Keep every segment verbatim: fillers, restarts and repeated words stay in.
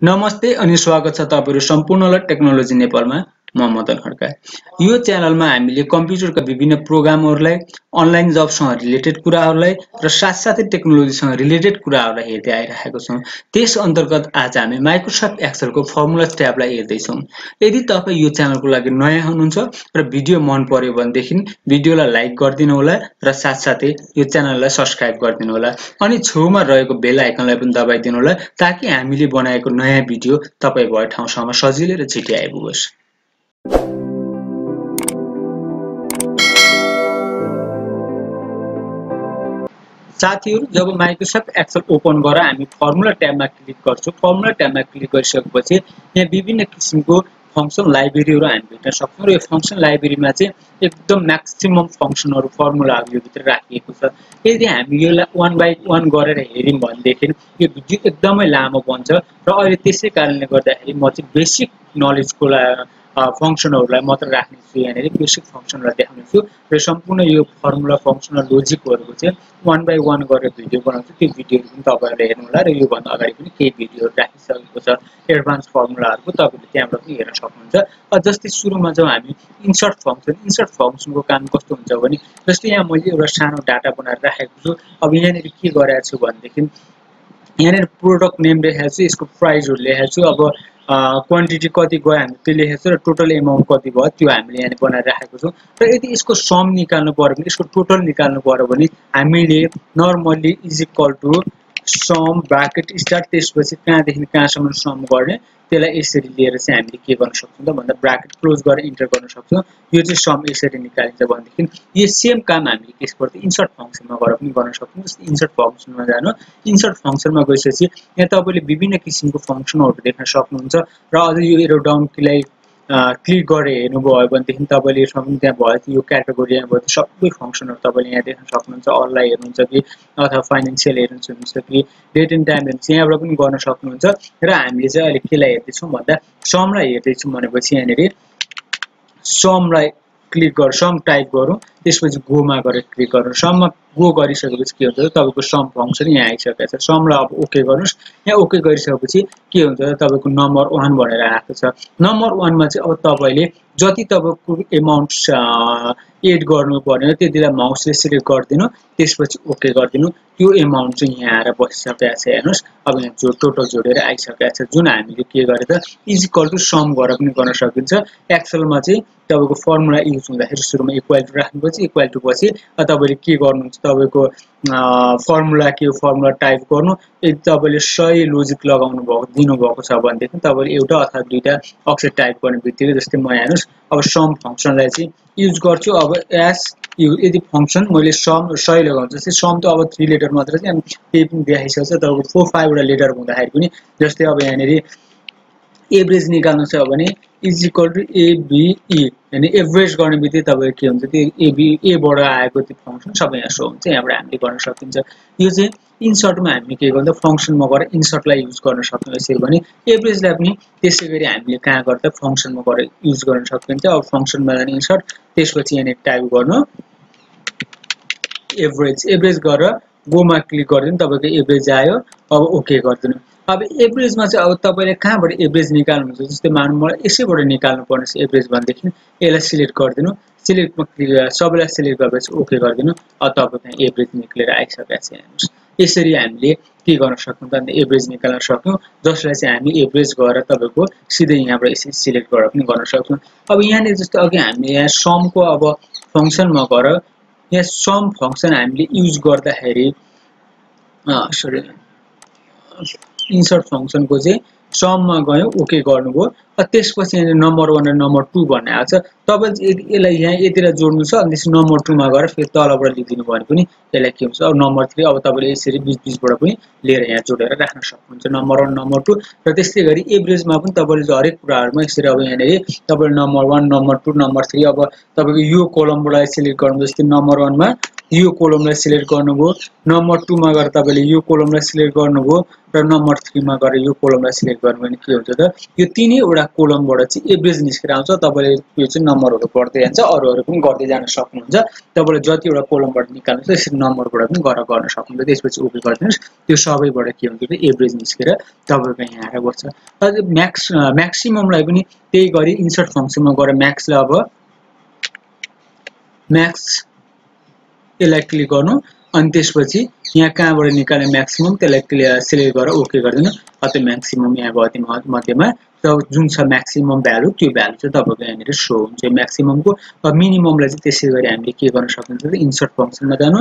नमस्ते अनि स्वागत छ तपाईहरु सम्पूर्णलाई टेक्नोलोजी नेपालमा म मदन खड्का। यो च्यानलमा हामीले कम्प्युटरका विभिन्न प्रोग्रामहरुलाई अनलाइन जबसँग रिलेटेड कुराहरुलाई र साथसाथै टेक्नोलोजीसँग रिलेटेड कुराहरुलाई हेर्दै आइरहेको छौं। त्यस अन्तर्गत आज हामी माइक्रोसफ्ट एक्सेलको फर्मुलास ट्याबलाई हेर्दै छौं। यदि तपाई यो च्यानलको लागि नयाँ हुनुहुन्छ र भिडियो मन पर्यो भनेदेखि भिडियोलाई लाइक गर्दिनु होला र साथसाथै यो च्यानललाई सब्स्क्राइब गर्दिनु होला अनि छेउमा रहेको बेल आइकनलाई पनि दबाइदिनु होला ताकि हामीले बनाएको नयाँ भिडियो तपाई भए ठाउँसम्म सजिलै र छिटै आइपुगोस्। साथीहरु, जब माइक्रोसफ्ट एक्सेल ओपन गरेर हामी फर्मुला ट्याबमा क्लिक गर्छौं, फर्मुला ट्याबमा क्लिक गरिसकेपछि यहाँ विभिन्न किसिमको फंक्सन लाइब्रेरीहरु हामी भेट्न सक्छौं र यो फंक्सन लाइब्रेरीमा चाहिँ एकदम म्याक्सिमम फंक्सनहरु फर्मुलाहरु यो भित्र राखिएको छ। यदि हामी यसलाई वन बाइ वन गरेर हेर्यौं भनेदेखि यो भिडियो एकदमै लामो बन्छ र अहिले त्यसै कारणले गर्दाखेरि म चाहिँ बेसिक नलेजको लागि फंक्सनहरुलाई मात्र राख्ने छु। यहाँनेरि बेसिक फंक्सनहरुलाई देखाउने छु र सम्पूर्ण यो फर्मुला फंक्सन र लोजिकहरुको चाहिँ वन बाइ वन गरेर भिडियो बनाउँछु। त्यो भिडियोहरु पनि तपाईहरुले हेर्नु होला र यो भन्दा अगाडि पनि केही भिडियोहरु राखिसकेको छ एडभान्स फर्मुलाहरुको, तपाईहरुले त्यहाँबाट पनि हेर्न सक्नुहुन्छ। जस्तै सुरुमा जब हामी इन्सर्ट फंक्सन इन्सर्ट फंक्सनको काम कस्तो हुन्छ भने जस्तै यहाँ मैले एउटा सानो डाटा बनाएर राखेको छु। अब यहाँनेरि के गरेको छु भनेदेखि यहाँनेरि प्रोडक्ट नेम लेखेको छु, यसको प्राइसहरु लेखेको छु, अब क्वान्टिटी कति गयो हामी त्यो लेखेको छु र टोटल एमाउन्ट कति भयो त्यो हामीले यहाँ बनाएर राखेको छौं। र यदि यसको सम निकाल्नु पर्यो भने यसको टोटल निकाल्नु पर्यो भने हामीले normally is equal to sum bracket start त्यसपछि कहाँदेखि कहाँसम्म सम गर्ने त्यसलाई यसरी लिएर चाहिँ हामीले के गर्न सक्छौं त भन्दा ब्राकेट क्लोज गरेर इन्टर गर्न सक्छौं। यो चाहिँ सम यसरी निकालिन्छ भनेदेखि यो सेम काम हामीले के गर्छ इन्सर्ट फंक्सनमा गएर पनि गर्न सक्छौं। जस्तै इन्सर्ट फंक्सनमा जानु, इन्सर्ट फंक्सनमा गएपछि यहाँ तपाईले विभिन्न किसिमको फंक्सनहरु देख्न सक्नुहुन्छ र अझ यो एरो डाउन किलाई क्लिक गरे हेर्नुभयो भनेदेखि तपाईले यसमा पनि त्यहाँ भयो यो क्याटेगोरीमा भयो सबै फंक्सनहरु तपाईले यहाँ देख्न सक्नुहुन्छ। अनलाइन हेर्नुहुन्छ कि अथवा फाइनान्शियल हेर्नुहुन्छ कि डेट एन्ड टाइम हेर्नुहुन्छ यहाँबाट पनि गर्न सक्नुहुन्छ। र हामीले चाहिँ अहिले केलाई हेर्दै छौं भन्दा समलाई हेर्दै छौं भनेपछि यहाँनेरि समलाई क्लिक गर सम टाइप गरौँ, त्यसपछि गो मा गरेर क्लिक गरौँ। सममा गो गरिसकेपछि के हुन्छ तपाईको सम फंक्सन यहाँ आइसकेको छ। समलाई अब ओके गर्नुस्। यहाँ ओके गरिसकेपछि के हुन्छ तपाईको नम्बर वन भनेर आएको छ। नम्बर वन मा चाहिँ अब तपाईले जति तपाईको एमाउन्ट एड गर्नु पर्ने त्यतिलाई माउसले सिलेक्ट गर्दिनु, त्यसपछि ओके गर्दिनु। त्यो एमाउन्ट चाहिँ यहाँ आएर बसिसकेको छ। हेर्नुस् अब यहाँ जो टोटल जोडेर आइसकेको छ जुन हामीले के गरे त इज इक्वल टु सम गरेर पनि गर्न सकिन्छ। एक्सेलमा चाहिँ तपाईको फर्मुला युज हुँदाखेरि सुरुमा इक्वल टु राख्नुपर्छ, इक्वल टु पछि तपाईले के गर्नुहुन्छ तपाईको फर्मुला के हो फर्मुला टाइप गर्नु। यदि तपाईले सही लोजिक लगाउनु भएको दिनु भएको छ भनेदेखि तपाईले एउटा अथवा दुईटा अक्षर टाइप गर्ने बित्तिकै जस्तै म हेर्नुस् अब सम फंक्सनलाई चाहिँ युज गर्छु। अब एस यदि फंक्सन मैले सम सही लगाउँछु जस्तै सम त अब थ्री लेटर मात्र चाहिँ त्यही पनि देखाइसक्छ। तपाईको फोर फाइभ वटा लेटर हुँदाखेरि पनि जस्तै अब यहाँनेरि एभरेज निकाल्नु छ भने इज इक्वल टु एबीई यानी एभरेज गर्ने बित्तिकै तपाईको के हुन्छ त्यो एबी ए बाट आएको त्यो फंक्सन सबै यहाँ शो हुन्छ। यहाँबाट हामीले गर्न सकिन्छ। यो चाहिँ इन्सर्टमा हामी के गर्दा फंक्सनमा गएर इन्सर्टलाई युज गर्न सक्छौं। यसरी भने एभरेजलाई पनि त्यसैगरी हामीले कहाँ गर्दा फंक्सनमा गएर युज गर्न सकिन्छ। अब फंक्सनमा जाने इन्सर्ट त्यसपछि यहाँ टाइप गर्नु एभरेज, एभरेज गरेर गो मा क्लिक गर्दिनु तपाईको एभरेज आयो। अब ओके गर्दिनु। अब एभरेजमा चाहिँ अब तपाईले कहाँबाट एभरेज निकाल्नुहुन्छ जस्तै मानौं मलाई यसैबाट निकाल्नु पर्ने छ एभरेज भनेदेखि यसलाई सिलेक्ट गर्दिनु, सिलेक्टमा क्लिक गरेर सबैलाई सिलेक्ट गरेपछि ओके गर्दिनु। अब तपाईको यहाँ एभरेज निक्लेर आइसकेको छ। हेर्नुस् यसरी हामीले के गर्न सक्छौं त एभरेज निकाल्न सक्छौं जसलाई चाहिँ हामी एभरेज गरेर तपाईको सिधै यहाँबाट यसरी सिलेक्ट गरेर पनि गर्न सक्छौं। अब यहाँले जस्तो अघि हामीले यहाँ समको अब फंक्सनमा गएर यहाँ सम फंक्सन हामीले युज गर्दाखेरि अ सरी इन्सर्ट फंक्सनको चाहिँ सममा गयो ओके गर्नुभयो। त्यसपछि यहाँ नम्बर वन र नम्बर टू भन्ने आउँछ। तपाईले यसलाई यहाँ यतिलाई जोड्नु छ अनि त्यसपछि नम्बर टू मा गएर फेरि तलबाट लेखिदिनु भने पनि यसलाई के हुन्छ अब नम्बर थ्री अब तपाईले यसरी बीच बीचबाट पनि लिएर यहाँ जोडेर राख्न सक्नुहुन्छ नम्बर वन नम्बर टू। र त्यस्तै गरी एभरेजमा पनि तपाईले हरेक कुराहरुमा यसरी अब यहाँनेरि तपाईले number one number two number three अब तपाईको यो कोलमबाट सिलेक्ट गर्नु जस्तै नम्बर वन मा यो कोलमलाई सिलेक्ट गर्नुभयो नम्बर टू मा गएर तपाईले यो कोलमलाई सिलेक्ट गर्नुभयो र नम्बर थ्री मा गएर यो कोलमलाई सिलेक्ट गर्नुभयो भने के हुन्छ त यो तीनैवटा कोलमबाट चाहिँ एभरेज निस्केर आउँछ तपाईले यो चाहिँ नम्बरहरु बढ्दै जान्छ अरूहरु पनि गर्दै जान सक्नुहुन्छ तपाईले जति एउटा कोलमबाट निकाल्नुहुन्छ त्यसरी नम्बरबाट पनि गरेर गर्न सक्नुहुन्छ त्यसपछि ओके गर्दिनुस् त्यो सबैबाट के हुन्छ त एभरेज निस्केर तपाईको यहाँ आएर बस्छ अझ म्याक्स म्याक्सिममलाई पनि त्यही गरी इन्सर्ट फंक्सनमा गएर म्याक्सलाई अब म्याक्स यसलाई क्लिक गर्नु अनि त्यसपछि यहाँ कहाँबाट निकाल्ने म्याक्सिमम त्यसलाई सिलेक्ट गरेर ओके गर्दिनु अत म्याक्सिमम यहाँ गति मध्यमा जुन छ म्याक्सिमम भ्यालु त्यो भ्यालु चाहिँ तपाईको यहाँनिर शो हुन्छ म्याक्सिममको अब मिनिममलाई चाहिँ त्यसै गरी हामीले के गर्न सक्नुहुन्छ त इन्सर्ट फंक्सनमा जानु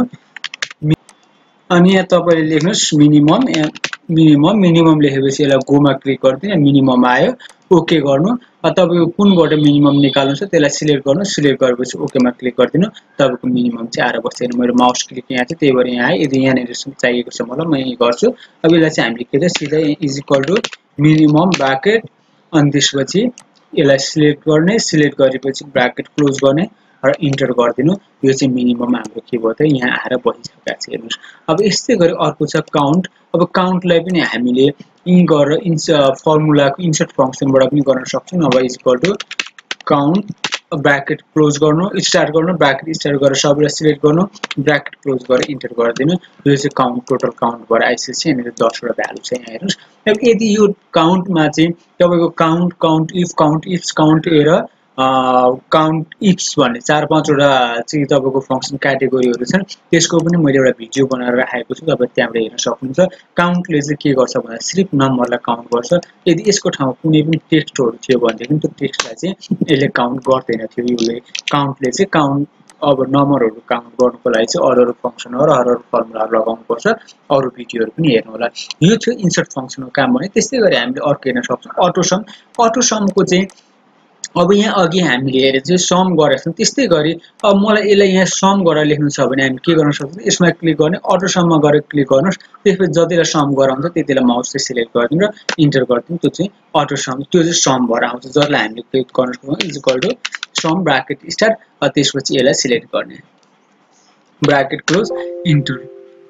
अनि यहाँ तपाईले लेख्नुस् मिनिमम मिनिमम मिनिमम लेखेपछि यसलाई गोमा क्लिक गर्दिनु मिनिमम आयो ओके गर्नु तपाईको कुनबाट मिनिमम निकाल्नु छ त्यसलाई सिलेक्ट गर्नु सिलेक्ट गरेपछि ओके मा क्लिक गर्दिनु तपाईको मिनिमम चाहिँ आएर बस्छ मेरो माउस क्लिक यहाँ चाहिँ त्यही भएर यहाँ आए यदि यहाँ निर चाहिएको छ मलाई म यही गर्छु अब यसलाई चाहिँ हामीले के त सिधै is equal to minimum bracket अनि त्यसपछि यसलाई सिलेक्ट गर्ने सिलेक्ट गरेपछि ब्राकेट क्लोज गर्ने र इन्टर गर्दिनु यो चाहिँ मिनिमम हाम्रो के भयो त यहाँ आएर बसिसकेको छ हेर्नुस् अब यस्तै गरी अर्को छ काउन्ट अब काउन्टलाई पनि हामीले इ गरेर इन्स फर्मुलाको इन्सर्ट फंक्सनबाट पनि गर्न सक्छौं अब is equal to count bracket close गर्नु स्टार्ट गर्नु ब्राकेट स्टार्ट गरेर सबैलाई सिलेक्ट गर्नु ब्राकेट क्लोज गरेर इन्टर गर्दिनु यो चाहिँ काउन्ट टोटल काउन्ट भएर आइसकेछ यहाँनिर दस वटा भ्यालु छ यहाँ हेर्नुस् अब यदि यो काउन्टमा चाहिँ तपाईको count count if count if count एर काउन्ट इफ्स भन्ने चार पाँच वटा चाहिँ तपाईको फंक्सन क्याटेगोरीहरु छन् त्यसको पनि मैले एउटा भिडियो बनाएर राखेको छु तपाईले त्यहाँबाट हेर्न सक्नुहुन्छ काउन्टले चाहिँ के गर्छ भन्दा सिर्फ नम्बरलाई काउन्ट गर्छ यदि यसको ठाउँमा कुनै पनि टेक्स्टहरु थियो भनेदेखि त्यो टेक्स्टलाई चाहिँ यसले काउन्ट गर्दैन थियो योले काउन्टले चाहिँ काउन्ट अब नम्बरहरु काउन्ट गर्नुको लागि चाहिँ अरु अरु फंक्सनहरु अरु अरु फर्मुलाहरु लगाउनु पर्छ अरु भिडियोहरु पनि हेर्नु होला यो थियो इन्सर्ट फंक्सनको काम भने त्यस्तै गरी हामीले अर्को हेर्न सक्छौं अटो सम अटो समको चाहिँ अब यहाँ अघि हामीले हेरे चाहिँ सम गरेका छौं त्यस्तै गरी अब मलाई यसलाई यहाँ सम गरेर लेख्नु छ भने हामी के गर्न सक्छौं यसमा क्लिक गर्ने अटो सममा गएर क्लिक गर्नुस् त्यसपछि जतिलाई सम गराउँछ त्यतिलाई माउस चाहिँ सिलेक्ट गर्दिनु र इन्टर गर्दिनु त्यो चाहिँ अटो सम त्यो चाहिँ सम भएर आउँछ जसलाई हामीले क्लिक गर्न सक्छौं is equal to sum bracket start त्यसपछि यसलाई सिलेक्ट गर्ने ब्राकेट क्लोज इन्टर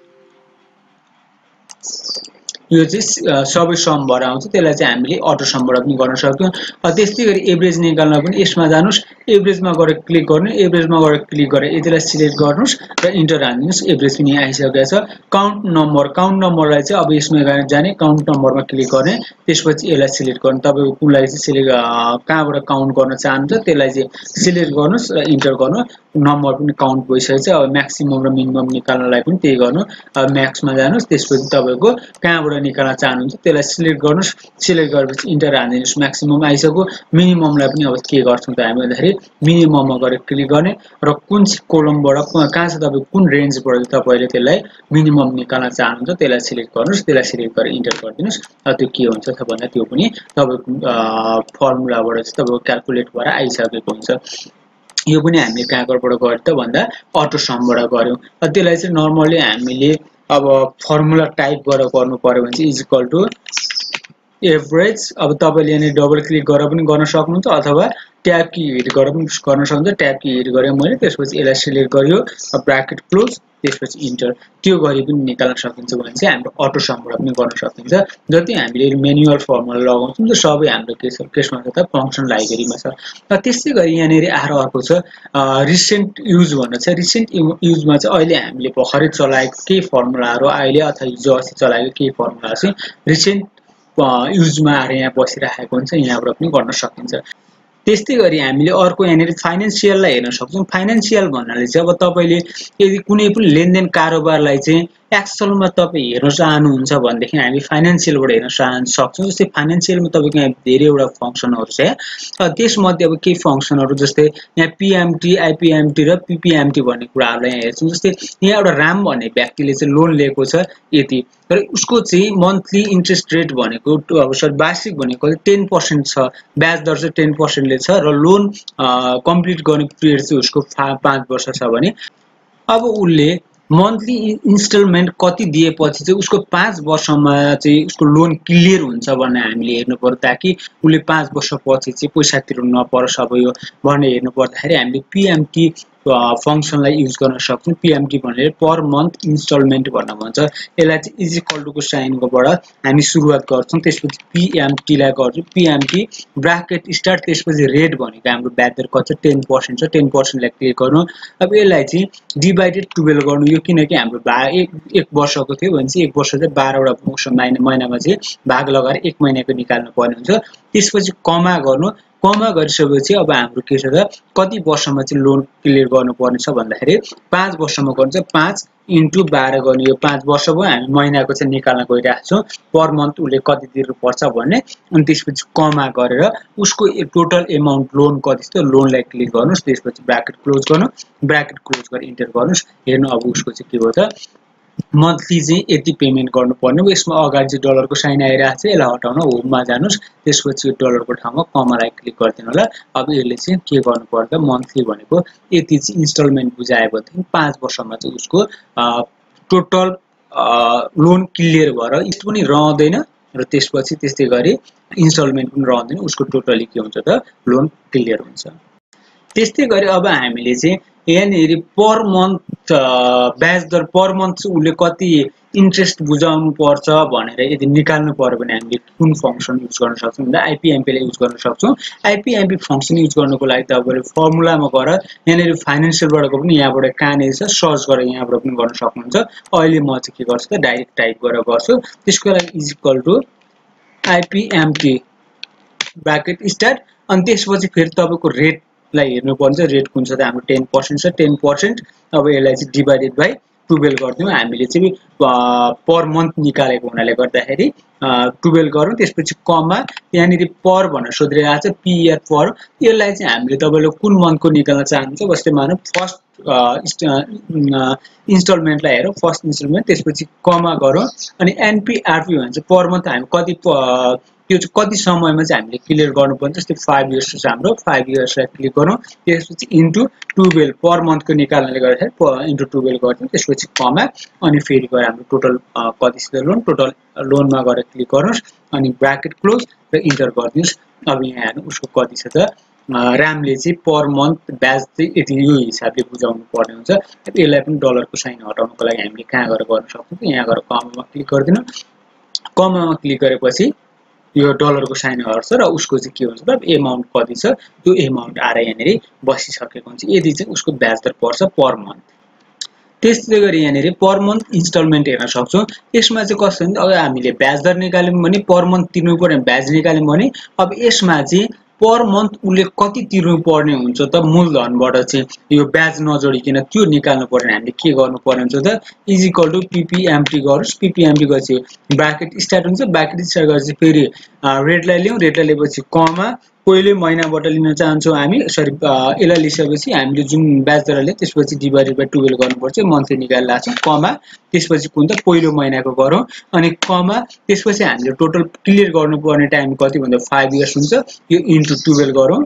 यो चाहिँ सबै सम भएर आउँछ त्यसलाई चाहिँ हामीले अटो समबाट पनि गर्न सक्छौं त्यस्तै गरी एभरेज निकाल्न पनि यसमा जानुस् एभरेजमा गएर क्लिक गर्नु एभरेजमा गएर क्लिक गरेर यतिलाई सिलेक्ट गर्नुस् र इन्टर हाल्नुस् एभरेज पनि आइसकेको छ काउन्ट नम्बर काउन्ट नम्बरलाई चाहिँ अब यसमा गएर जाने काउन्ट नम्बरमा क्लिक गर्ने त्यसपछि यसलाई सिलेक्ट गर्नु तपाईको कुनलाई चाहिँ सिलेक्ट कहाँबाट काउन्ट गर्न चाहनुहुन्छ त्यसलाई चाहिँ सिलेक्ट गर्नुस् र इन्टर गर्नु नम्बर पनि काउन्ट भइसकेछ अब म्याक्सिमम र मिनिमम निकाल्नलाई पनि त्यही गर्नु अब म्याक्समा जानुस् त्यसपछि तपाईको कहाँबाट निकाल्न चाहनुहुन्छ त्यसलाई सिलेक्ट गर्नुस् सिलेक्ट गरेपछि इन्टर हाल्दिनुस् म्याक्सिमम आइसक्यो मिनिममलाई पनि अब के गर्छौं त हामी भन्दाखेरि मिनिमममा गएर क्लिक गर्ने र कुन कोलमबाट कहाँ छ तपाईको कुन रेन्जबाट तपाईले त्यसलाई मिनिमम निकाल्न चाहनुहुन्छ त्यसलाई सिलेक्ट गर्नुस् त्यसलाई सिलेक्ट गरेर इन्टर गर्दिनुस् त्यो के हुन्छ त भन्दा त्यो पनि तपाईको फर्मुलाबाट चाहिँ तपाईको क्याल्कुलेट भएर आइसकेको हुन्छ यो पनि हामीले कहाँबाट गरे त भन्दा अटो समबाट गर्यौं त्यसलाई चाहिँ नर्मली हामीले अब फर्मुला टाइप गरेर गर्नु पर्यो भने चाहिँ इज इक्वल टु एभरेज अब तपाईले यहाँ डबल क्लिक गरेर पनि गर्न सक्नुहुन्छ अथवा ट्याब की हिट गरेर पनि गर्न सक्नुहुन्छ ट्याब की हिट गरे मैले त्यसपछि यसलाई सिलेक्ट गरियो ब्राकेट क्लोज त्यसपछि इन्टर त्यो गरी पनि निकाल्न सकिन्छ भने चाहिँ हाम्रो अटो समबाट पनि गर्न सकिन्छ जति हामीले म्यानुअल फर्मुला लगाउँछौं त्यो सबै हाम्रो के छ केसमा छ त फंक्सन लाइब्रेरीमा छ र त्यसै गरी यहाँ नेरी आएर अर्को छ रिसेन्ट युज भन्न छ रिसेन्ट युजमा चाहिँ अहिले हामीले भर्खरै चलाएको केही फर्मुलाहरु अहिले अथवा हिजो अस्ति चलाएको केही फर्मुला चाहिँ रिसेन्ट युजमा आएर यहाँ बसिरहेको हुन्छ यहाँबाट पनि गर्न सकिन्छ त्यस्तै गरी हामीले अर्को यहाँनिर फाइनान्शियललाई हेर्न सक्छौं फाइनान्शियल भन्नाले चाहिँ अब तपाईले यदि कुनै पनि लेनदेन कारोबारलाई चाहिँ एक्सेलमा तपाई हेर्न चाहनुहुन्छ भनेदेखि हामी फाइनान्शियलबाट हेर्न सक्छौं जस्तै फाइनान्शियलमा तपाईको यहाँ धेरैवटा फंक्सनहरु छ त्यसमध्ये अब केही फंक्सनहरु जस्तै यहाँ पीएमटी आईपीएमटी र पीपीएमटी भन्ने कुराहरुलाई यहाँ हेर्छौं जस्तै यहाँ एउटा राम भन्ने व्यक्तिले चाहिँ लोन लिएको छ यति तर उसको चाहिँ मन्थली इन्ट्रेस्ट रेट भनेको अब सर वार्षिक भनेको टेन पर्सेन्ट छ ब्याज दर चाहिँ टेन पर्सेन्ट ले छ र लोन कम्प्लिट गर्ने पिरियड चाहिँ उसको पाँच वर्ष छ भने अब उले मन्थली इन्स्टलमेन्ट कति दिएपछि चाहिँ उसको पाँच वर्षमा चाहिँ उसको लोन क्लियर हुन्छ भन्ने हामीले हेर्नु पर्यो ताकि उले पाँच वर्षपछि चाहिँ पैसा तिर्नु नपरोस् अब यो भन्ने हेर्नु पर्दाखेरि हामीले पीएमटी फंक्सनलाई युज गर्न सक्छौं पीएमटी भनेर पर मन्थ इन्स्टलमेन्ट भन्न भन्छ यसलाई चाहिँ इज इक्वल टु को साइनकोबाट हामी सुरुवात गर्छौं त्यसपछि पीएमटी लाई गर्छौं पीएमटी ब्राकेट स्टार्ट त्यसपछि रेट भनेको हाम्रो ब्याज दर कति छ ten percent छ ten percent लाई क्लिक गर्नु अब यसलाई चाहिँ डिभाइडेड twelve गर्नु यो किनकि हाम्रो एक एक वर्षको थियो भने चाहिँ एक वर्ष चाहिँ बाह्र वटा महिनामा चाहिँ भाग लगाएर एक महिनाको निकाल्नु पर्ने हुन्छ त्यसपछि कमा गर्नु कमा गरिसकेपछि अब हाम्रो के छ त कति वर्षमा चाहिँ लोन क्लियर गर्नुपर्ने छ भन्दाखेरि पाँच वर्षमा गर्नु चाहिँ पाँच इन्टु बाह्र गर्ने यो पाँच वर्ष भयो हामी महिनाको चाहिँ निकाल्न गइरहेको छौं पर मन्थ उले कति तिर्नु पर्छ भन्ने अनि त्यसपछि कमा गरेर उसको टोटल एमाउन्ट लोन कति छ त्यो लोनलाई क्लिक गर्नुस् त्यसपछि ब्र्याकेट क्लोज गर्नु ब्र्याकेट क्लोज गरेर इन्टर गर्नुस् हेर्नु अब उसको चाहिँ के हो त मन्थली चाहिँ यति पेमेन्ट गर्नुपर्ने हो यसमा अगाडि चाहिँ डलरको साइन आइरहेको छ यसलाई हटाउन होममा जानुस् त्यसपछि यो डलरको ठाउँमा कमालाई क्लिक गरिदिनु होला अब यसले चाहिँ के गर्नु पर्छ मन्थली भनेको यति चाहिँ इन्स्टलमेन्ट बुझाएको थियो पाँच वर्षमा चाहिँ उसको टोटल लोन क्लियर भएर यति पनि रहँदैन र त्यसपछि त्यस्तै गरी इन्स्टलमेन्ट पनि रहँदैन उसको टोटली के हुन्छ त लोन क्लियर हुन्छ त्यस्तै गरी अब हामीले चाहिँ यहाँनिर पर मन्थ ब्याज दर पर मन्थ उसले कति इन्ट्रेस्ट बुझाउनु पर्छ भनेर यदि निकाल्नु पर्यो भने हामीले कुन फंक्सन युज गर्न सक्छौं भन्दा आईपीएमपी लाई युज गर्न सक्छौं आईपीएमपी फंक्सन युज गर्नको लागि तपाईले फर्मुलामा गएर यहाँनिर फाइनान्शियलबाट पनि यहाँबाट कहाँनिर छ सर्च गरेर यहाँबाट पनि गर्न सक्नुहुन्छ अहिले म चाहिँ के गर्छु त डाइरेक्ट टाइप गरेर गर्छु त्यसको लागि is equal to IPMP bracket start अनि त्यसपछि फेरि तपाईको रेट लाई हेर्नु पर्छ रेट कुन छ त हाम्रो ten percent छ ten percent अब यसलाई चाहिँ डिवाइडेड बाइ twelve गर्दियौ हामीले चाहिँ पर मन्थ निकालेको हुनाले गर्दाखेरि twelve गरौँ त्यसपछि कमा यहाँनिर पर भनेर सोधिरहेको छ पीआर पर यसलाई चाहिँ हामीले तपाईले कुन मन्थको निकाल्न चाहनुहुन्छ जस्तै मानौ फर्स्ट इन्स्टलमेन्टलाई हेरौँ फर्स्ट इन्स्टलमेन्ट त्यसपछि कमा गरौँ अनि एनपीआरपी भन्छ पर मन्थ हामी कति त्यो चाहिँ कति समयमा चाहिँ हामीले क्लियर गर्नुपर्छ जस्तै five इयर्स छ हाम्रो five इयर्स लाई क्लिक गरौँ त्यसपछि इन्टु twelve पर मन्थको निकाल्नले गर्दाखेरि इन्टु twelve गर्छौं त्यसपछि कमा अनि फेरि गएर हाम्रो टोटल कति छ लोन टोटल लोनमा गएर क्लिक गर्नुस् अनि ब्र्याकेट क्लोज र इन्टर गर्दिनुस् अब यहाँ हेर्नु उसको कति छ त रामले चाहिँ पर मन्थ ब्याज चाहिँ यति यो हिसाबले बुझाउनु पर्ने हुन्छ यसलाई पनि डलरको साइन हटाउनको लागि हामीले कहाँ गएर गर्न सक्छौं यहाँ गएर कमामा क्लिक गर्दिनु कमामा क्लिक गरेपछि यो डलरको साइन हट्छ र उसको चाहिँ के हुन्छ त एमाउन्ट कति छ त्यो एमाउन्ट आएर यहाँनिर बसिसकेको हुन्छ यदि चाहिँ उसको ब्याज दर पर्छ पर मन्थ त्यसै गरी यहाँनिर पर मन्थ इन्स्टलमेन्ट हेर्न सक्छौं यसमा चाहिँ कस्तो हुन्छ अब हामीले ब्याज दर निकाल्यौं भने पर मन्थ तिर्नु पर्ने ब्याज निकाल्यौं भने अब यसमा चाहिँ पर मन्थ उले कति तिर्नु पर्ने हुन्छ त मूलधनबाट चाहिँ यो ब्याज नजोडिकिन त्यो निकाल्नु पर्ने हामीले के गर्नु पर्ने हुन्छ त इज इक्वल टु पीपीएमटी गर्नुस् पीपीएमटी गरेपछि ब्र्याकेट स्टार्ट हुन्छ ब्र्याकेट स्टार्ट गरेपछि फेरि रेटलाई ल्याउँ रेटलाई लिएपछि कमा पहिले महिनाबाट लिन चाहन्छौं हामी सरी यसलाई लिएपछि हामीले जुन ब्याज दर ल्याए त्यसपछि डिवाइडेड बाइ twelve गर्नुपर्छ मन्थली निकाल्न लाग्छ कमा त्यसपछि कुन त पहिलो महिनाको गरौँ अनि कमा त्यसपछि हामीले टोटल क्लियर गर्नुपर्ने टाइम कति भन्दा five इयर्स हुन्छ यो इन्टु twelve गरौँ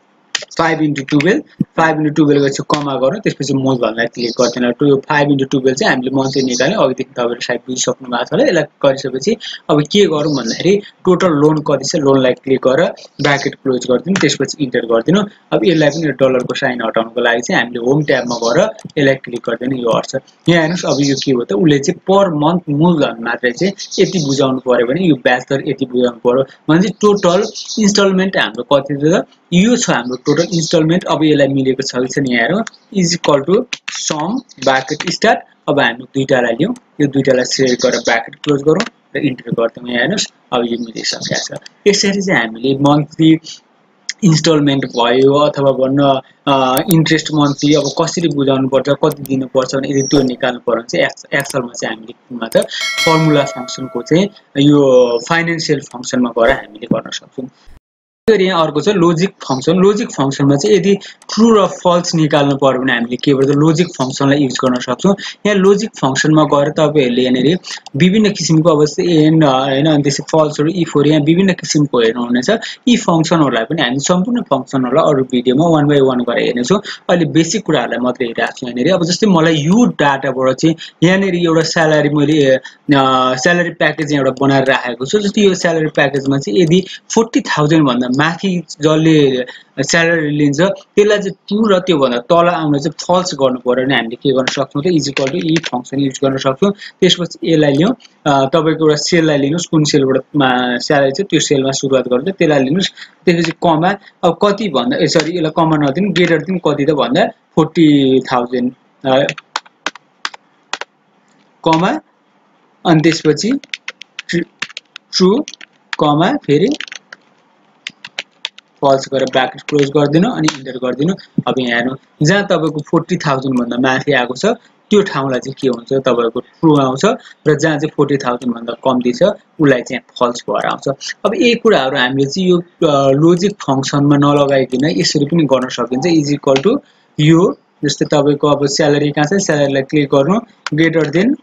five into twelve five into twelve गरेपछि कमा गरौँ त्यसपछि मूलधनलाई क्लिक गर्दैन त्यो five into twelve चाहिँ हामीले मन्थली निकाल्यौं अघिदेखि तपाईहरु सायद बुझिसक्नु भएको छ होला यसलाई गरिसकेपछि अब के गरौँ भन्दाखेरि टोटल लोन कति छ लोनलाई क्लिक गरेर ब्र्याकेट क्लोज गर्दिनु त्यसपछि इन्टर गर्दिनु अब यसलाई पनि डलरको साइन हटाउनको लागि चाहिँ हामीले होम ट्याबमा गएर यसलाई क्लिक गर्दिनु यो हट्छ यहाँ हेर्नुस् अब यो के हो त उले चाहिँ पर मन्थ मूलधन मात्रै चाहिँ यति बुझाउनु पर्यो भने यो ब्याज दर यति बुझाउनु पर्यो भने चाहिँ टोटल इन्स्टलमेन्ट हाम्रो कति छ यो छ हाम्रो टोटल इन्स्टलमेन्ट अब यसलाई मिलेको छ कि छैन यहाँ हेरौँ is equal to sum bracket start अब हामी दुईटालाई लियौं यो दुईटालाई सेलेक्ट गरेर ब्र्याकेट क्लोज गरौँ र इन्टर गर्दियौं यहाँ हेर्नुस् अब यो मिलिसकेको छ यसरी चाहिँ हामीले मन्थली इन्स्टलमेन्ट भयो अथवा भन्न इन्ट्रेस्ट मन्थली अब कसरी बुझाउनु पर्छ कति दिनु पर्छ भने यदि त्यो निकाल्नु पर्यो भने चाहिँ एक्सेलमा चाहिँ हामीले कुनमा त फर्मुला फंक्सनको चाहिँ यो फाइनान्शियल फंक्सनमा गएर हामीले गर्न सक्छौं फेरि यहाँ अर्को छ लोजिक फंक्सन लोजिक फंक्सनमा चाहिँ यदि ट्रू र फल्स निकाल्नु पर्यो भने हामीले के गर्छ लोजिक फंक्सनलाई युज गर्न सक्छौं यहाँ लोजिक फंक्सनमा गएर तपाईहरुले यहाँनेरि विभिन्न किसिमको अवस्था एन्ड हैन अनि त्यसै फल्सहरु इफहरु यहाँ विभिन्न किसिमको हेर्नु हुनेछ यी फंक्सनहरुलाई पनि हामी सम्पूर्ण फंक्सनहरुलाई अरु भिडियोमा वन बाइ वन गरेर हेर्नेछौं अहिले बेसिक कुराहरुलाई मात्र हेरिरहेको छु यहाँनेरि अब जस्तै मलाई यो डाटाबाट चाहिँ यहाँनेरि एउटा स्यालेरी मैले स्यालेरी प्याकेज एउटा बनाएर राखेको छु जस्तै यो स्यालेरी प्याकेजमा चाहिँ यदि forty thousand भन्दा माथि जसले स्यालेरी लिन्छ त्यसलाई चाहिँ टु र त्यो भन्दा तल आउन चाहिँ फल्स गर्नु पर्यो भने हामीले के गर्न सक्छौँ त is equal to E function use गर्न सक्छौँ त्यसपछि एलाई लियौं तपाईको एउटा सेललाई लिनुस् कुन सेलबाट स्यालेरी चाहिँ त्यो सेलमा सुरुवात गर्छ त्यसलाई लिनुस् त्यसपछि कमा अब कति भन्दा सरी यसलाई कमा नदिनु ग्रेटर दिन कति त भन्दा फोर्टी थाउजन्ड कमा अनि त्यसपछि ट्रु कमा फेरि फल्स गरेर ब्रैकेट क्लोज गरिदिनु अनि इन्टर गरिदिनु अब यहाँ हेर्नु जहाँ तपाईको फोर्टी थाउजन्ड भन्दा माथि आएको छ त्यो ठाउँलाई चाहिँ के हुन्छ तपाईको ट्रु आउँछ र जहाँ चाहिँ फोर्टी थाउजन्ड भन्दा कम्ती छ उलाई चाहिँ फल्स भएर आउँछ अब यही कुराहरु हामीले चाहिँ यो लोजिक फंक्सनमा नलगाइकिन यसरी पनि गर्न सकिन्छ इज इक्वल टु यो जस्तै तपाईको अब स्यालेरी कहाँ छ स्यालेरीलाई क्लिक गर्नु ग्रेटर देन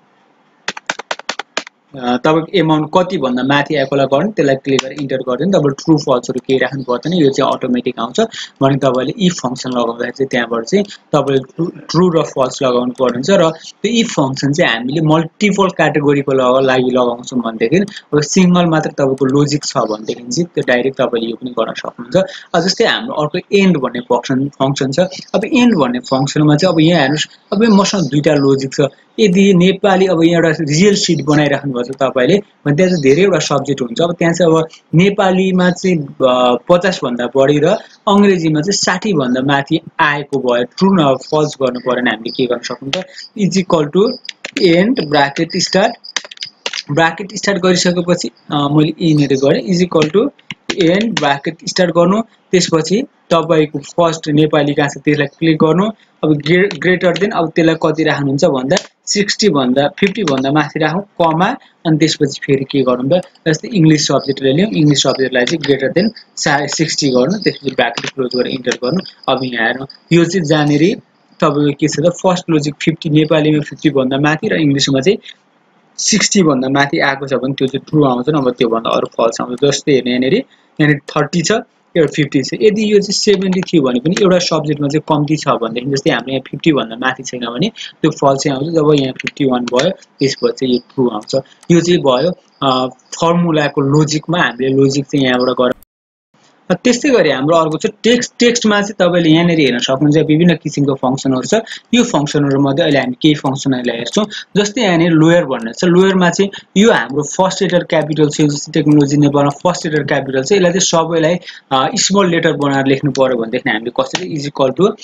तपाईको एमाउन्ट कति भन्दा माथि आएकोलाई गर्नु त्यसलाई क्लिक गरेर इन्टर गर्दिनु तपाईले ट्रु फल्सहरु केही राख्नु पर्दैन यो चाहिँ अटोमेटिक आउँछ भने तपाईले इफ फंक्सन लगाउँदा चाहिँ त्यहाँबाट चाहिँ तपाईले ट्रु र फल्स लगाउनु पर्छ र त्यो इफ फंक्सन चाहिँ हामीले मल्टिपल क्याटेगोरीको लागि लगाउँछौं भन्देखि अब सिंगल मात्र तपाईको लोजिक छ भन्देखि चाहिँ त्यो डाइरेक्ट तपाईले यो पनि गर्न सक्नुहुन्छ जस्तै हाम्रो अर्को एन्ड भन्ने फंक्सन फंक्सन छ अब एन्ड भन्ने फंक्सनमा चाहिँ अब यहाँ हेर्नुस् अब मसँग दुईटा लोजिक छ यदि नेपाली अब यहाँ एउटा रियल शीट बनाइराख्नु भएको छ तपाईले भने त्यहाँ चाहिँ धेरै एउटा सब्जेक्ट हुन्छ अब त्यहाँ चाहिँ अब नेपालीमा चाहिँ पचास भन्दा बढी र अंग्रेजीमा चाहिँ साठी भन्दा माथि आएको भए ट्रु न फल्स गर्नु पर्यो भने हामीले के गर्न सक्छौं त is equal to and bracket start bracket start गरिसकेपछि मैले यिनीहरु गरे is equal to and bracket start गर्नु त्यसपछि तपाईको फर्स्ट नेपाली कहाँ छ त्यसलाई क्लिक गर्नु अब ग्रेटर देन अब त्यसलाई कति राख्नुहुन्छ भन्दा सिक्सटी भन्दा फिफ्टी भन्दा माथि राखौं कमा अनि त्यसपछि फेरि के गर्नु त जस्तै इंग्लिश सब्जेक्टले लियौं इंग्लिश सब्जेक्टलाई चाहिँ ग्रेटर देन सिक्सटी गर्नु त्यसपछि ब्रैकेट क्लोज गरेर इन्टर गर्नु अब यहाँ हेर्नु यो चाहिँ जानेरी तपाईको के छ त फर्स्ट लोजिक फिफ्टी नेपालीमा फिफ्टी भन्दा माथि र इंग्लिशमा चाहिँ सिक्सटी भन्दा माथि आएको छ भने त्यो चाहिँ ट्रु आउँछ नभए त्यो भन्दा अरु फल्स आउँछ जस्तै हेर्नु यहाँनेरि यहाँनेरि थर्टी छ एउटा फिफ्टी छ यदि यो चाहिँ सेभेन्टी थियो भने पनि एउटा सब्जेक्टमा चाहिँ कम्ती छ भनेदेखि जस्तै हाम्रो यहाँ फिफ्टी भन्दा माथि छैन भने त्यो फल्स आउँछ जब यहाँ फिफ्टी वान भयो त्यसपछि चाहिँ यो ट्रु आउँछ यो चाहिँ भयो फर्मुलाको लोजिकमा हामीले लोजिक चाहिँ यहाँबाट गरेर त्यस्तै गरी हाम्रो अर्को छ टेक्स्ट टेक्स्टमा चाहिँ तपाईले यहाँनेर हेर्न सक्नुहुन्छ विभिन्न किसिमको फंक्सनहरु छ यो फंक्सनहरु मध्ये अहिले हामी केही फंक्सनहरुलाई हेर्छौं जस्तै यहाँनेर लोयर भन्ने छ लोयरमा चाहिँ यो हाम्रो फर्स्ट लेटर क्यापिटल छ जस्तै टेक्नोलोजी नेपालमा फर्स्ट लेटर क्यापिटल छ यसलाई चाहिँ सबैलाई स्मल लेटर बनाएर लेख्नु पर्यो भनेदेखि हामीले कसरी is equal to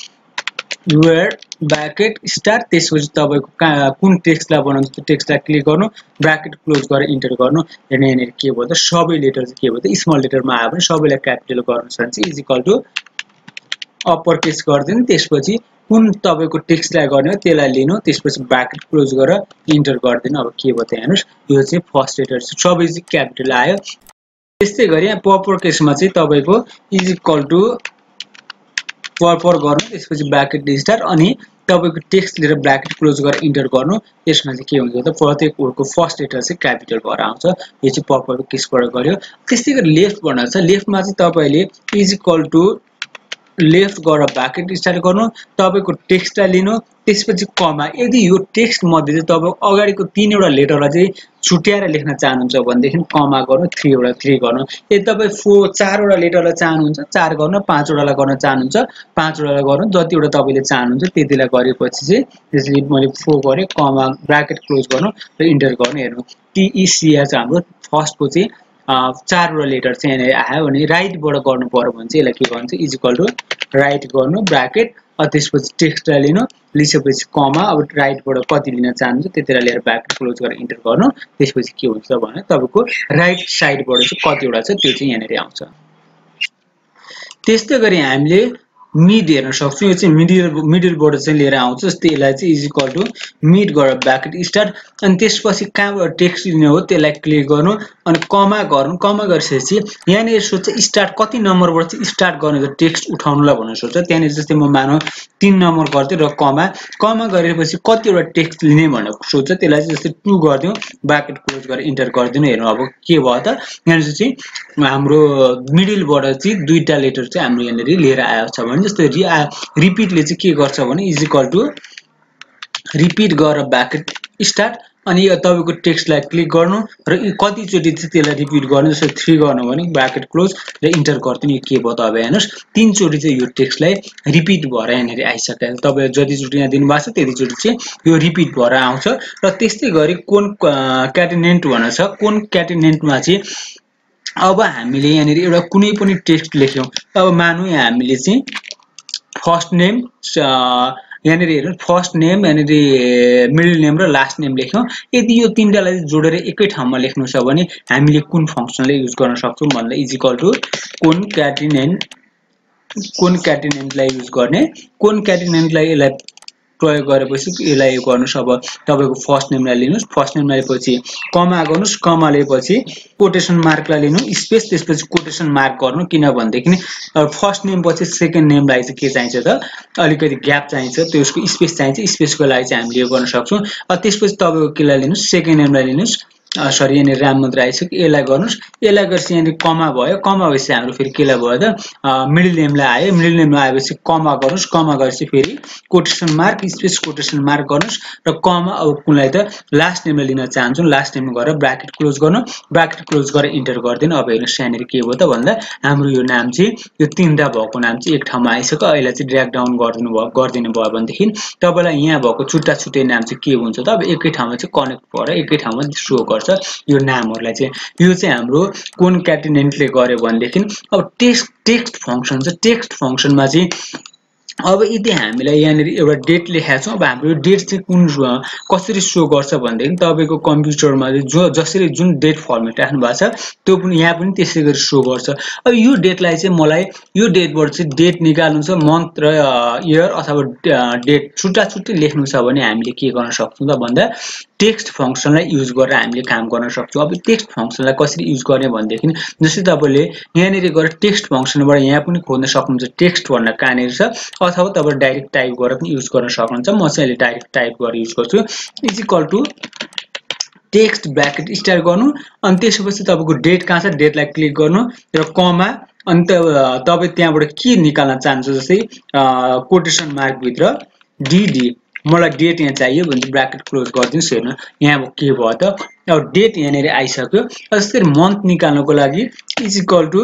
lower bracket start त्यसपछि तपाईको कुन टेक्स्टलाई बनाउँछ त्यो टेक्स्टलाई क्लिक गर्नु ब्रैकेट क्लोज गरेर इन्टर गर्नु हेर्नु यहाँनेर के भयो त सबै लेटर चाहिँ के भयो त स्मल लेटरमा आयो भने सबैलाई क्यापिटल गर्नु छ भने is equal to upper case गर्दिनु त्यसपछि कुन तपाईको टेक्स्टलाई गर्ने हो त्यसलाई लिनु त्यसपछि ब्रैकेट क्लोज गरेर इन्टर गर्दिनु अब के भयो त हेर्नुस् यो चाहिँ फर्स्ट लेटर छ सबै चाहिँ क्यापिटल आयो त्यस्तै गरी यहाँ अप्पर केसमा चाहिँ तपाईको इज इक्वल टु पर गर्नु त्यसपछि ब्रैकेट स्टार्ट अनि तपाईको टेक्स्ट लिएर ब्रैकेट क्लोज गरेर इन्टर गर्नु त्यसमा चाहिँ के हुन्छ त प्रत्येक वर्डको फर्स्ट लेटर चाहिँ क्यापिटल भएर आउँछ यो चाहिँ पर्परको केसबाट गर्यो त्यस्तै गरी लेफ्ट भन्नु छ लेफ्टमा चाहिँ तपाईले इज इक्वल टु लेफ्ट गरेर ब्रैकेट स्टार्ट गर्नु तपाईको टेक्स्टलाई लिनु त्यसपछि कमा यदि यो टेक्स्ट मध्ये चाहिँ तपाईको अगाडिको तीन वटा लेटरलाई चाहिँ छुट्याएर लेख्न चाहनुहुन्छ भनेदेखि कमा गर्नु थ्री वटा थ्री गर्नु यदि तपाई फोर चार वटा लेटरलाई चाहनुहुन्छ चार गर्नु पाँच वटालाई गर्न चाहनुहुन्छ पाँच वटालाई गर्नु जति वटा तपाईले चाहनुहुन्छ त्यतिलाई गरेपछि चाहिँ त्यसले मैले फोर गरे कमा ब्रैकेट क्लोज गर्नु र इन्टर गर्नु हेर्नु टी ई सी एच हाम्रो फर्स्टको चाहिँ चार वटा लेटर चाहिँ यहाँले आयो भने राइटबाट गर्नु पर्यो भने चाहिँ यसलाई के भन्छ इज इक्वल टु राइट गर्नु ब्रैकेट त्यसपछि टेक्स्टलाई लिनु लिएपछि कमा अब राइटबाट कति लिन चाहनुहुन्छ त्यतिलाई लिएर ब्रैकेट क्लोज गरेर इन्टर गर्नु त्यसपछि के हुन्छ भने तपाईको राइट साइडबाट चाहिँ कति वटा छ त्यो चाहिँ यहाँनेरि आउँछ त्यस्तै गरी हामीले मिड हेर्न सक्छौं यो चाहिँ मिडल मिडलबाट चाहिँ लिएर आउँछ जस्तै यसलाई चाहिँ इज इक्वल टु मिड गरेर ब्रैकेट स्टार्ट अनि त्यसपछि कहाँबाट टेक्स्ट लिने हो त्यसलाई क्लिक गर्नु अनि कमा गर्नु कमा गरिसकेपछि यहाँनेर सोच्छ स्टार्ट कति नम्बरबाट चाहिँ स्टार्ट गर्ने त टेक्स्ट उठाउनुलाई भनेर सोच्छ त्यहाँनेर जस्तै म मानौ तीन नम्बर गर्थे र कमा कमा गरेपछि कति वटा टेक्स्ट लिने भनेर सोच्छ त्यसलाई चाहिँ जस्तै टू गर्दियौ ब्रैकेट क्लोज गरेर इन्टर गर्दिनु हेर्नु अब के भयो त यहाँ चाहिँ हाम्रो मिडलबाट चाहिँ दुईटा लेटर चाहिँ हाम्रो यहाँनेर लिएर आएको छ भने जस्तै रिपिटले चाहिँ के गर्छ भने इज इक्वल टु रिपिट गरेर ब्रैकेट स्टार्ट अनि यो तपाईको टेक्स्टलाई क्लिक गर्नु र कति चोटी चाहिँ त्यसलाई रिपिट गर्नु जस्तो थ्री गर्नु भने ब्र्याकेट क्लोज र इन्टर गर्दिनु यो के भयो त अब हेर्नुस् तीन चोटी चाहिँ यो टेक्स्टलाई रिपिट भएर यहाँनेरि आइसक्यो तपाईले जति चोटी यहाँ दिनुभएको छ त्यति चोटी चाहिँ यो रिपिट भएर आउँछ र त्यस्तै गरी कोन क्याटिनेन्ट भनेको छ कोन क्याटिनेन्टमा चाहिँ अब हामीले यहाँनेरि एउटा कुनै पनि टेक्स्ट लेख्यौं अब मानौ यहाँ हामीले चाहिँ फर्स्ट नेम यहाँनेरि हेर्नु फर्स्ट नेम यहाँनेरि मिडल नेम र लास्ट नेम लेख्यौं यदि यो तीनटालाई जोडेर एकै ठाउँमा लेख्नु छ भने हामीले कुन फंक्सनले युज गर्न सक्छौं भन्दा is equal to concatenate कोन क्याटिनेन्टलाई युज गर्ने कोन क्याटिनेन्टलाई यसलाई प्रयोग गरेपछि यसलाई गर्नुस् अब तपाईको फर्स्ट नेमलाई लिनुस् फर्स्ट नेमलाई पछि कमा गर्नुस् कमा लिएपछि कोटेसन मार्कलाई लिनु स्पेस त्यसपछि कोटेसन मार्क गर्नु किन भन्देखि फर्स्ट नेम पछि सेकेन्ड नेमलाई चाहिँ के चाहिन्छ त अलिकति ग्याप चाहिन्छ त्यसको स्पेस चाहिन्छ स्पेसको लागि चाहिँ हामीले यो गर्न सक्छौं त्यसपछि तपाईको केलाई लिनुस् सेकेन्ड नेमलाई लिनुस् सरी यहाँ राम मात्र आइसक्यो यसलाई गर्नुस् यसलाई गरेपछि यहाँ कमा भयो कमा भएपछि हाम्रो फेरि केलाई भयो त मिडल नेमलाई आयो मिडल नेममा आएपछि कमा गर्नुस् कमा गरेपछि फेरि quotation mark space quotation mark गर्नुस् र कमा अब कुनलाई त लास्ट नेमलाई लिन चाहन्छु लास्ट नेम गरेर ब्र्याकेट क्लोज गर्नु ब्र्याकेट क्लोज गरेर इन्टर गर्दिनु अब हेर्नुस् यहाँ के भयो त भन्दा हाम्रो यो नाम चाहिँ यो तीनटा भएको नाम चाहिँ एक ठाउँमा आइसक्यो अहिले चाहिँ ड्र्याग डाउन गर्दिनु भयो गर्दिनु भयो भनेदेखि तपाईलाई यहाँ भएको छुट्टा छुट्टै नाम चाहिँ के हुन्छ त अब एकै ठाउँमा चाहिँ कनेक्ट भएर एकै ठाउँमा शो गर्छ यो नामहरुलाई चाहिँ यो चाहिँ हाम्रो कोन क्याटिनेन्टले गर्यो भनेदेखि अब टेक्स्ट टेक्स्ट फंक्सन छ टेक्स्ट फंक्सनमा चाहिँ अब यदि हामीलाई यहाँनेरि एउटा डेट लेखेको छ अब हाम्रो डेट चाहिँ कुन कसरी शो गर्छ भन्देखि तपाईको कम्प्युटरमा जो जसरी जुन डेट फर्मेट राख्नु भएको छ त्यो पनि यहाँ पनि त्यसै गरी शो गर्छ अब यो डेटलाई चाहिँ मलाई यो डेटबाट चाहिँ डेट निकाल्नु छ मन्थ र इयर अथवा डेट छुट्टा छुट्टै लेख्नु छ भने हामीले के गर्न सक्छौं त भन्दा टेक्स्ट फंक्सनलाई युज गरेर हामीले काम गर्न सक्छौं अब टेक्स्ट फंक्सनलाई कसरी युज गर्ने भन्देखि जस्तै तपाईले यहाँनेरि गएर टेक्स्ट फंक्सनबाट यहाँ पनि खोज्न सक्नुहुन्छ टेक्स्ट भन्न कहाँनेरि छ अथवा तपाईले डाइरेक्ट टाइप गरेर पनि युज गर्न सक्नुहुन्छ म चाहिँ अहिले डाइरेक्ट टाइप गरेर युज गर्छु is equal to text bracket start गर्नु अनि त्यसपछि तपाईको डेट कहाँ छ डेटलाई क्लिक गर्नु र कमा अनि तपाई त्यहाँबाट के निकाल्न चाहन्छ जस्तै कोटेसन मार्क भित्र डीडी मलाई डेट यहाँ चाहियो भने ब्र्याकेट क्लोज गर्दिनुस् हेर्नु यहाँ के भयो त अब डेट यहाँनेरि आइसक्यो त्यसरी मन्थ निकाल्नको लागि इज इक्वल टु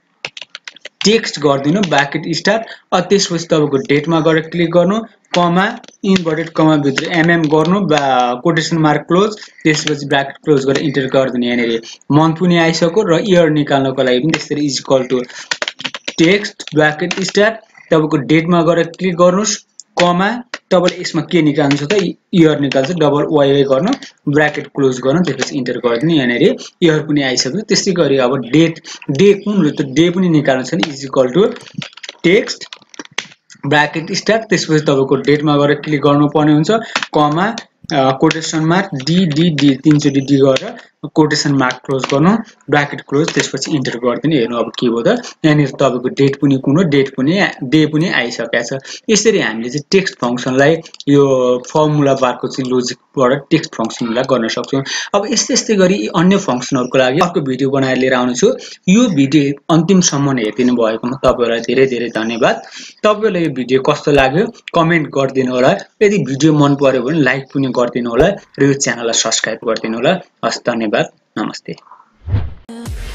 टेक्स्ट गर्दिनु ब्र्याकेट स्टार्ट अब त्यसपछि तपाईको डेटमा गएर क्लिक गर्नु कमा इन्भर्टेड कमा भित्र एमएम गर्नु कोटेसन मार्क क्लोज त्यसपछि ब्र्याकेट क्लोज गरेर इन्टर गर्दिनु यहाँनेरि मन्थ पनि आइसक्यो र इयर निकाल्नको लागि पनि त्यसरी is equal to text bracket start तपाईको डेटमा गएर क्लिक गर्नुस् कमा तपाईले यसमा के निकाल्नु छ त इयर निकाल्छ डबल वाई गर्नु ब्र्याकेट क्लोज गर्नु त्यसपछि इन्टर गर्दिनु यहाँनेरि इयर पनि आइसक्यो त्यसै गरी अब डेट डे कुन हो त डे पनि निकाल्नु छ नि is equal to text bracket start त्यसपछि तपाईको डेटमा गएर क्लिक गर्नुपर्ने हुन्छ comma quotation mark D D D तीनचोटी डी गरेर कोटेसन मार्क क्लोज गर्नु ब्र्याकेट क्लोज त्यसपछि इन्टर गर्दिनु हेर्नु अब के भयो त यहाँनेरि तपाईको डेट पनि कुन हो डेट पनि डे पनि आइसकेको छ यसरी हामीले चाहिँ टेक्स्ट फंक्सनलाई यो फर्मुला बारको चाहिँ लोजिकबाट टेक्स्ट फंक्सनलाई गर्न सक्छौं अब यस्तै यस्तै गरी अन्य फंक्सनहरुको लागि अर्को भिडियो बनाएर लिएर आउने छु यो भिडियो अन्तिमसम्म हेरिदिनु भएकोमा तपाईहरुलाई धेरै धेरै धन्यवाद तपाईहरुलाई यो भिडियो कस्तो लाग्यो कमेन्ट गरिदिनु होला यदि भिडियो मन पर्यो भने लाइक पनि गरिदिनु होला र यो च्यानललाई सब्स्क्राइब गरिदिनु होला हस् धन्यवाद नमस्ते